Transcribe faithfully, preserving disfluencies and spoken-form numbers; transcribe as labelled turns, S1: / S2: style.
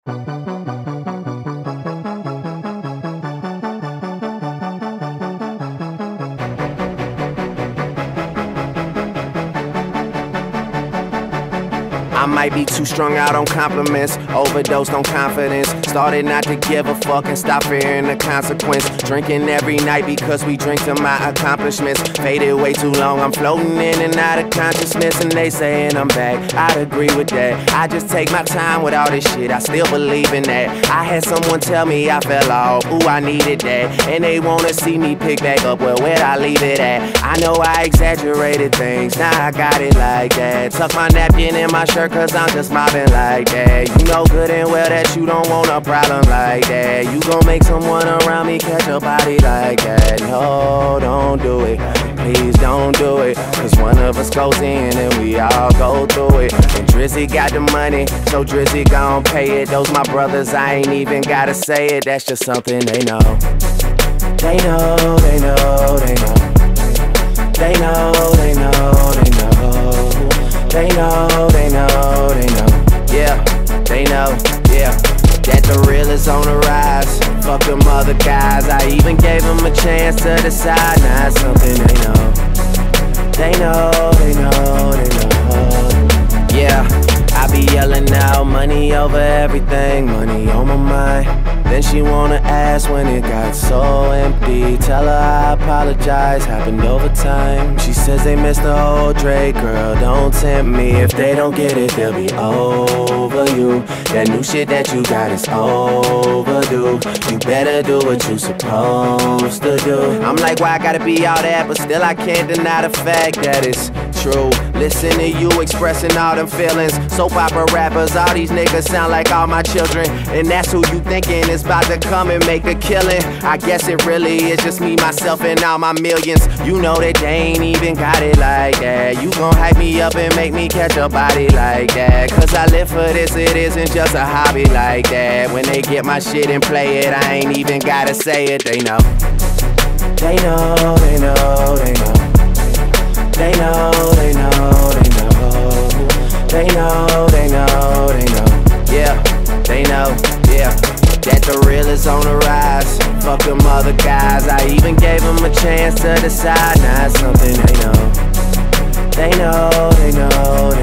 S1: I might be too strung out on compliments, overdosed on confidence. Started not to give a fuck and stop fearing the consequence. Drinking every night because we drink to my accomplishments. Faded way too long, I'm floating in and out of consciousness. And they saying I'm back, I'd agree with that. I just take my time with all this shit, I still believe in that. I had someone tell me I fell off, ooh I needed that. And they wanna see me pick back up, well where'd I leave it at? I know I exaggerated things, now I got it like that. Tuck my napkin in my shirt cause I'm just mobbing like that. You know good and well that you don't want a problem like that. You gon' make someone around me catch a body like that. No, don't do it, please don't do it. Cause one of us goes in and we all go through it. And Drizzy got the money, so Drizzy gon' pay it. Those my brothers, I ain't even gotta say it. That's just something they know. They know, they know, they know. They know, they know, they know. They know, they know, they know. Yeah, they know, yeah. That the real is on the rise. Fuck them other guys, I even gave them a chance to decide. Now it's something they know. They know, they know, they know. Yeah, I be yelling out money over everything, money on my mind. Then she wanna ask when it got so empty. Tell her I apologize, happened over time. She says they missed the whole Drake, girl, don't tempt me. If they don't get it, they'll be over you. That new shit that you got is overdue. You better do what you supposed to do. I'm like, why I gotta be all that? But still I can't deny the fact that it's true. Listen to you expressing all them feelings. Soap opera rappers, all these niggas sound like all my children. And that's who you thinking is about to come and make a killing. I guess it really is just me, myself, and all my millions. You know that they ain't even got it like that. You gon' hype me up and make me catch a body like that. Cause I live for this, it isn't just a hobby like that. When they get my shit and play it, I ain't even gotta say it, they know. They know, they know, they know. They know, they know, they know. They know, they know, they know. Yeah, they know, yeah. That the real is on the rise. Fuck them other guys, I even gave them a chance to decide. Now it's something they know. They know, they know,